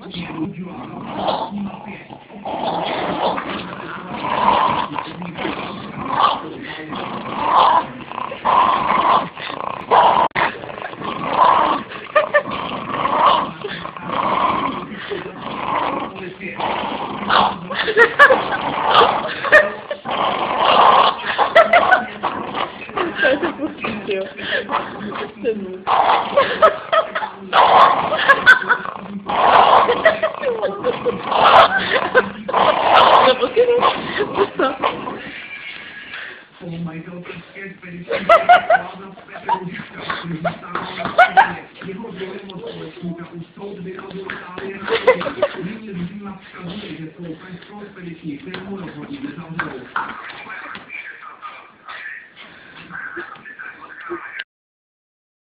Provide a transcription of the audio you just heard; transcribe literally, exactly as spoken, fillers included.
Co se pustil? No porque no? Jeho dojemnost společníka už soud vydal do Itálie nyní lidima vzkazuje, že jsou francouzskou spediční firmu rozhodně nezavřou.